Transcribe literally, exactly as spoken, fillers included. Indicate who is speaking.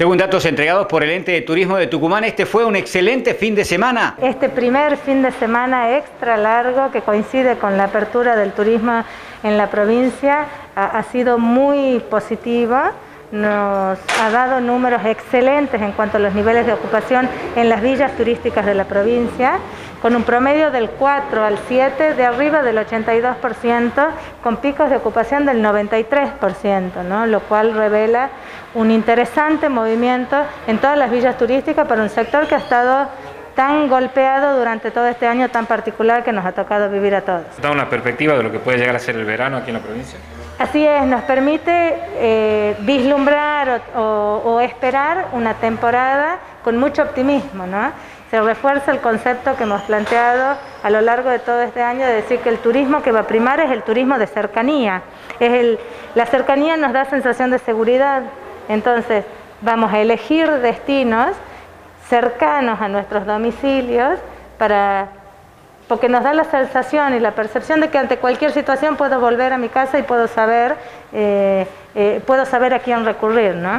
Speaker 1: Según datos entregados por el Ente de Turismo de Tucumán, este fue un excelente fin de semana.
Speaker 2: Este primer fin de semana extra largo que coincide con la apertura del turismo en la provincia ha, ha sido muy positivo. Nos ha dado números excelentes en cuanto a los niveles de ocupación en las villas turísticas de la provincia, con un promedio del cuatro al siete, de arriba del ochenta y dos por ciento, con picos de ocupación del noventa y tres por ciento, ¿no? Lo cual revela un interesante movimiento en todas las villas turísticas para un sector que ha estado tan golpeado durante todo este año tan particular que nos ha tocado vivir a todos.
Speaker 3: ¿Da una perspectiva de lo que puede llegar a ser el verano aquí en la provincia?
Speaker 2: Así es, nos permite eh, vislumbrar o, o, o esperar una temporada con mucho optimismo, ¿no? Se refuerza el concepto que hemos planteado a lo largo de todo este año de decir que el turismo que va a primar es el turismo de cercanía. Es el, la cercanía nos da sensación de seguridad, entonces vamos a elegir destinos cercanos a nuestros domicilios para... porque nos da la sensación y la percepción de que ante cualquier situación puedo volver a mi casa y puedo saber, eh, eh, puedo saber a quién recurrir, ¿no?